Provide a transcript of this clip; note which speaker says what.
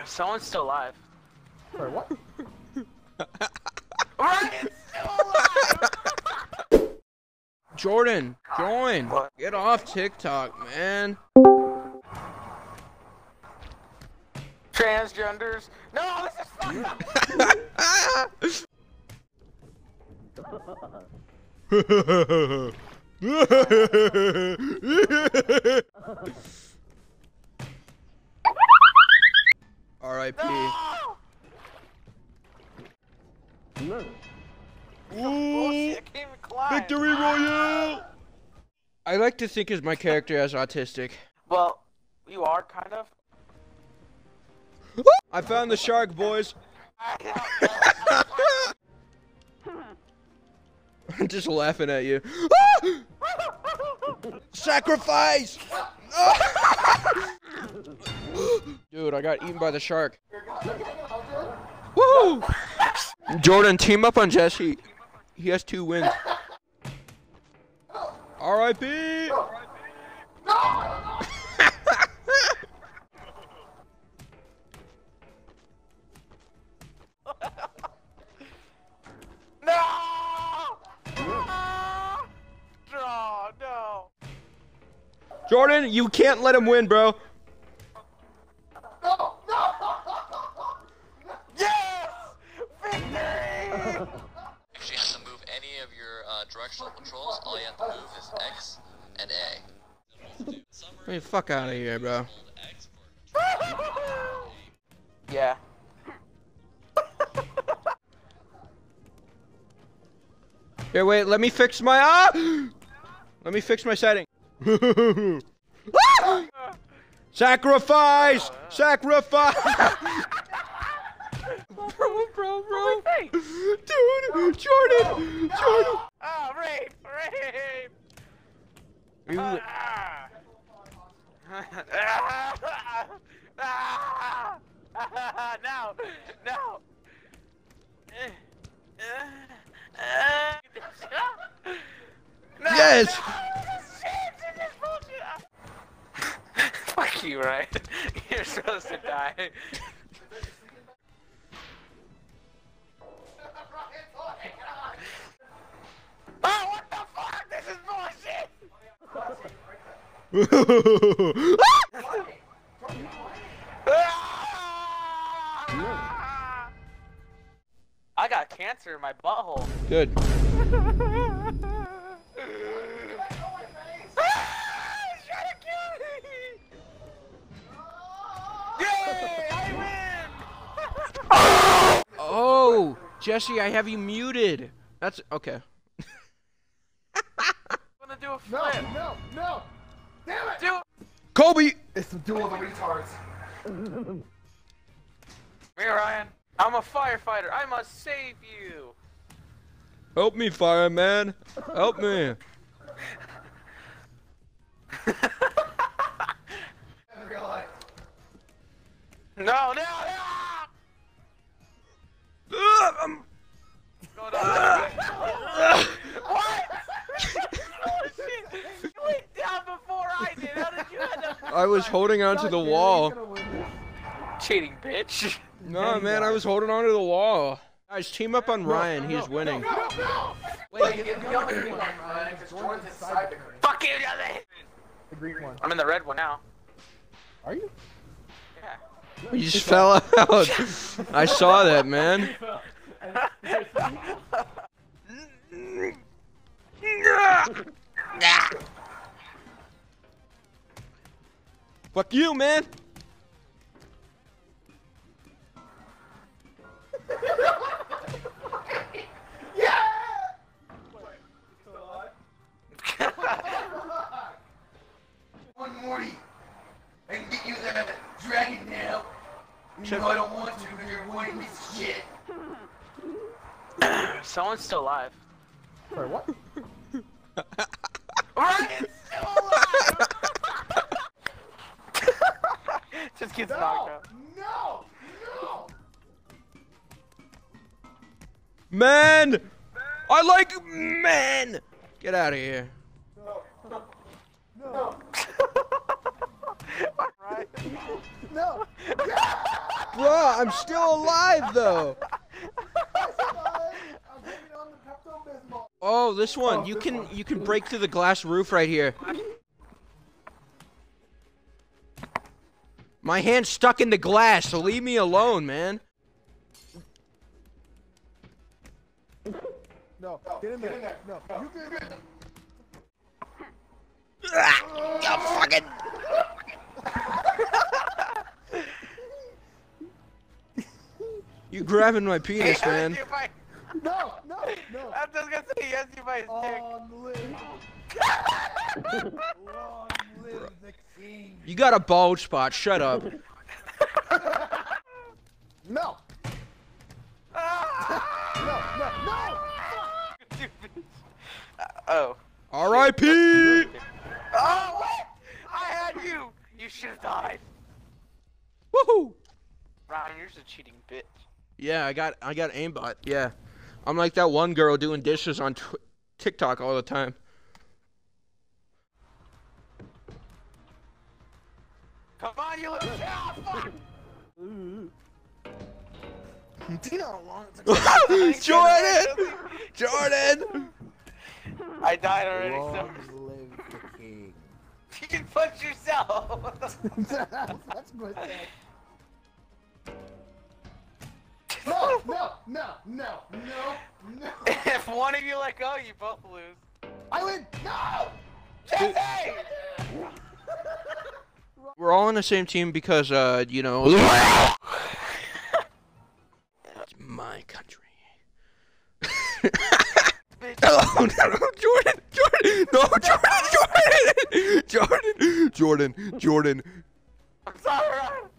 Speaker 1: Someone's still alive.
Speaker 2: Wait, what?
Speaker 1: Ryan's still alive!
Speaker 3: Jordan, join.
Speaker 1: What?
Speaker 3: Get off TikTok, man.
Speaker 1: Transgenders. No, this is
Speaker 3: R.I.P.
Speaker 1: No!
Speaker 3: Ooh,
Speaker 1: Bullshit, I can't even climb.
Speaker 3: Victory Royale! I like to think of my character as autistic.
Speaker 1: Well, you are kind of.
Speaker 3: I found the shark, boys. I'm just laughing at you. Sacrifice! Dude, I got eaten by the shark. Woo! Jordan, team up on Jesse. He has 2 wins. R.I.P.
Speaker 1: No! Oh, no!
Speaker 3: Jordan, you can't let him win, bro.
Speaker 1: Yes! Victory!
Speaker 4: Actually have to move any of your directional controls. All you have to move is X and A.
Speaker 3: Hey, fuck out of here, bro.
Speaker 1: Yeah.
Speaker 3: Here, wait, let me fix my let me fix my setting. Sacrifice! Sacrifice! bro. Dude, Jordan! Jordan!
Speaker 1: Oh, rape! Rape!
Speaker 3: You,
Speaker 1: No! No!
Speaker 3: yes!
Speaker 1: Fuck you, Ryan. You're supposed to die. Oh, what the fuck? This is bullshit! I got cancer in my butthole.
Speaker 3: Good. Oh, Jesse, I have you muted. That's okay.
Speaker 1: I'm gonna do a flip.
Speaker 2: No! Damn it!
Speaker 1: Do
Speaker 3: Kobe!
Speaker 2: It's the duel of the retards.
Speaker 1: me, Ryan. I'm a firefighter. I must save you.
Speaker 3: Help me, fireman. Help me.
Speaker 1: No! Go down. What? You went down before I did. How did you end up?
Speaker 3: I was holding onto the wall.
Speaker 1: Cheating, bitch.
Speaker 3: No, man, I was holding onto the wall. Guys, team up on Ryan. He's winning.
Speaker 1: Wait, the other green one, Ryan. Jordan's inside the green. Fuck you, Jesse.
Speaker 2: The green one.
Speaker 1: I'm in the red one now.
Speaker 2: Are you?
Speaker 1: Yeah.
Speaker 3: You just fell out. I saw that, man. Fuck you, man.
Speaker 5: One Morty, I can get you that dragon now. You know I don't want to, but you're a white piece of shit.
Speaker 1: Someone's still alive.
Speaker 2: Wait, what?
Speaker 1: Ryan's still alive! Just gets knocked out.
Speaker 2: No!
Speaker 3: Man! I like men! Get out of here.
Speaker 2: No!
Speaker 3: Bruh, I'm still alive though. Oh, this one. You can break through the glass roof right here. My hand's stuck in the glass, so leave me alone, man.
Speaker 2: No, get in there. No, you get in there.
Speaker 3: Ah, fucking. You grabbing my penis, man.
Speaker 2: No.
Speaker 1: I'm just gonna say yes, you might
Speaker 5: Long live the king.
Speaker 3: You got a bald spot. Shut up.
Speaker 2: No. No.
Speaker 1: Oh.
Speaker 3: R.I.P.
Speaker 1: Oh, what? I had you! You should have died.
Speaker 3: Woohoo!
Speaker 1: Ryan, you're just a cheating bitch.
Speaker 3: Yeah, I got aimbot. Yeah, I'm like that one girl doing dishes on TikTok all the time.
Speaker 1: Come on, you little cow! Fuck!
Speaker 5: Do you know how long it took?
Speaker 3: Jordan!
Speaker 1: I died already, so
Speaker 5: Long live the king.
Speaker 1: you can punch yourself.
Speaker 2: That's good. No.
Speaker 1: If one of you let go, you both lose.
Speaker 2: I win. No.
Speaker 1: Jesse!
Speaker 3: We're all on the same team because, you know, it's my country. Oh, no, Jordan, no, Jordan.
Speaker 1: I'm sorry, Ryan.